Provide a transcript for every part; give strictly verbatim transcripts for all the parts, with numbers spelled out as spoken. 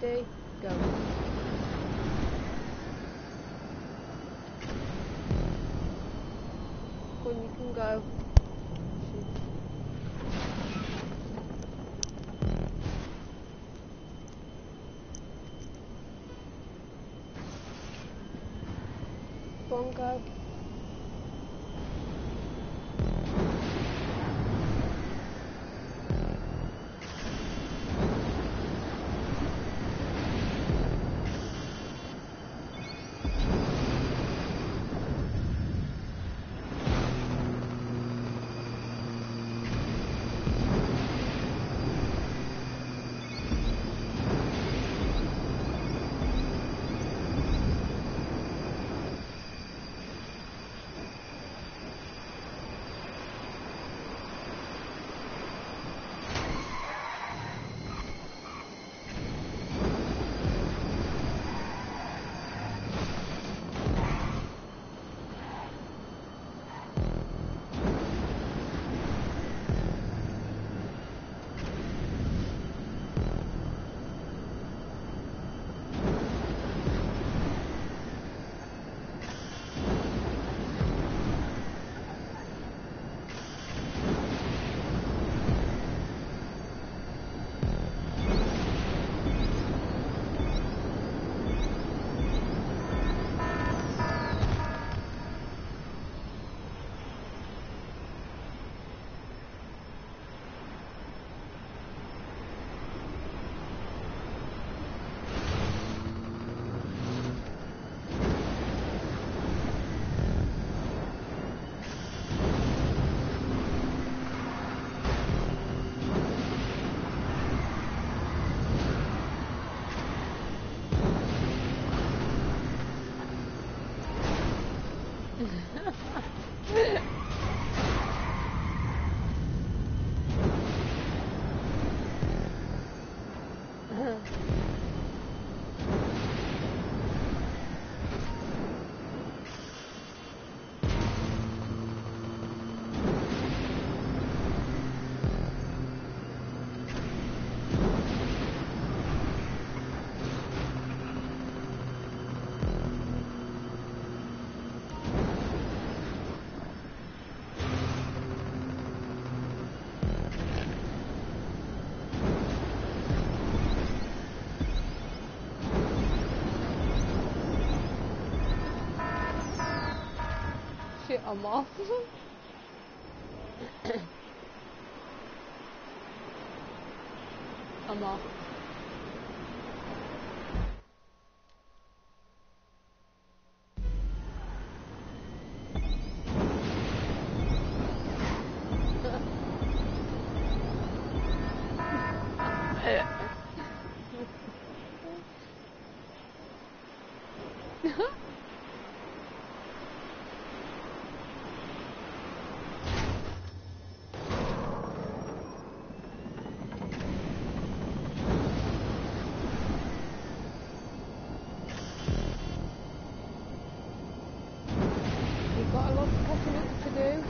ready, go. Go on, you can go. Go on, go. Shit, I'm off. I'm off. You've got a lot of catching up to do.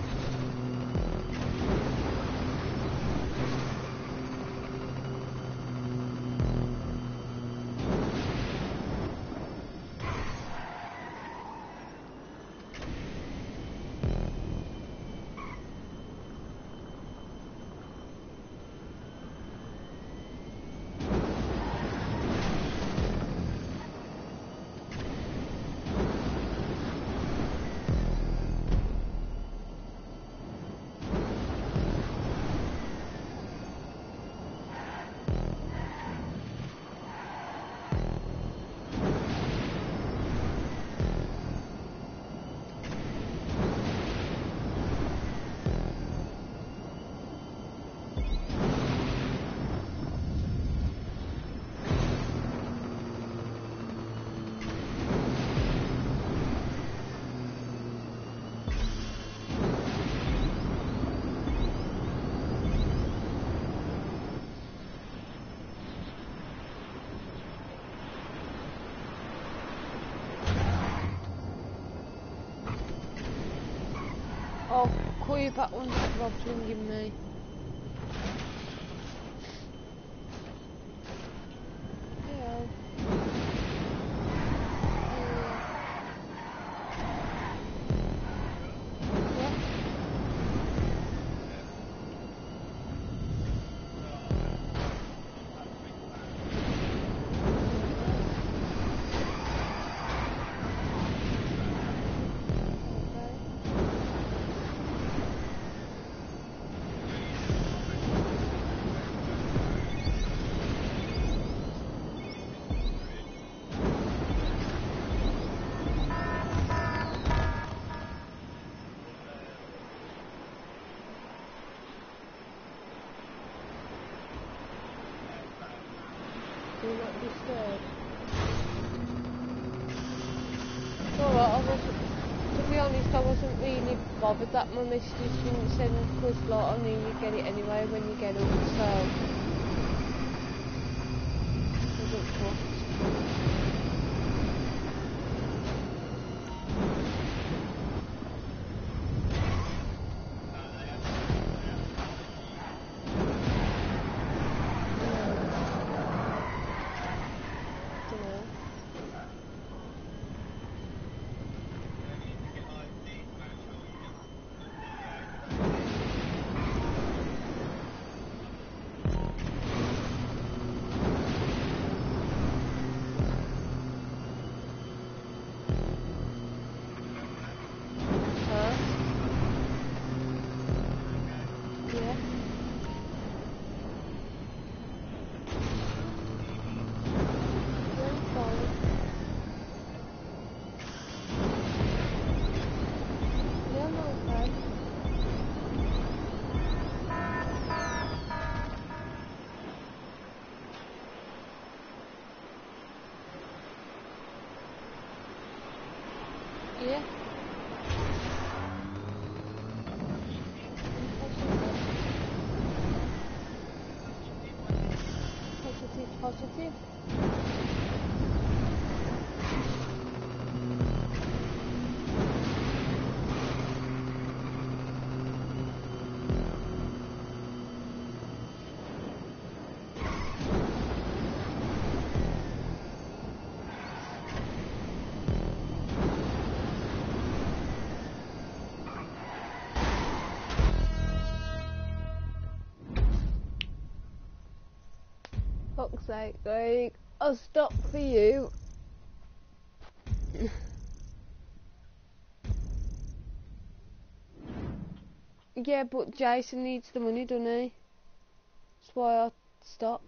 I'll call you back once Rob's ringing me. Yeah. Do not disturb. Alright, I wasn't, to be honest, I wasn't really bothered that my messages didn't send, because like, I knew you'd get it anyway when you get them, so wasn't fucked. Yeah. Positive, positive. Fuck's sake, like, I'll stop for you. Yeah, but Jason needs the money, doesn't he? That's why I stopped.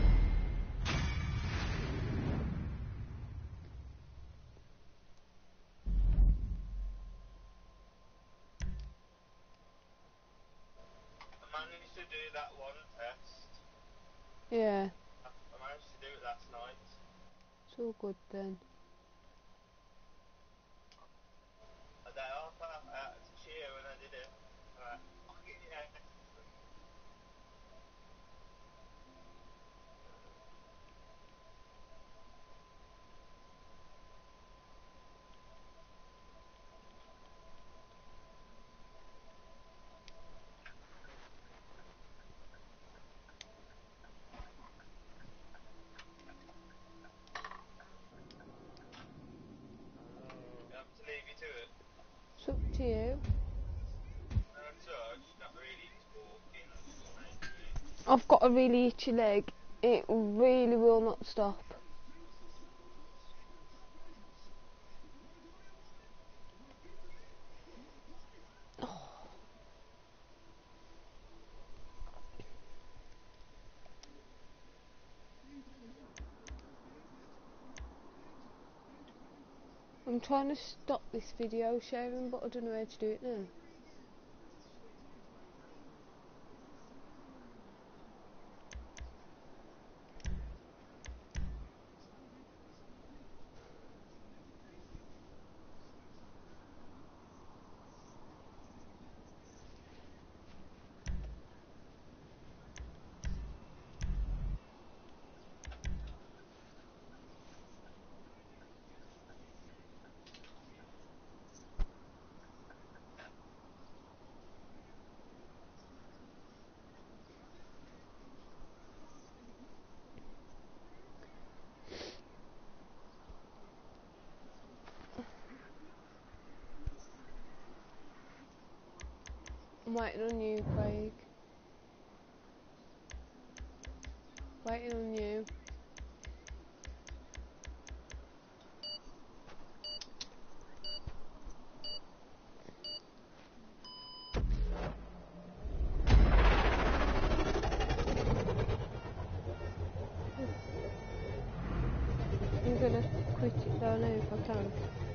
I managed to do that one test. Yeah. I managed to do it last night. It's all good then. A day off, I had to cheer when I did it. Alright, fucking yeah. You have to leave you to it. It's up to you. And so, she's not really talking. Maybe. I've got a really itchy leg. It really will not stop. I'm trying to stop this video sharing, but I don't know how to do it now. I'm waiting on you, Craig. Waiting on you. I'm gonna quit it down now if I can.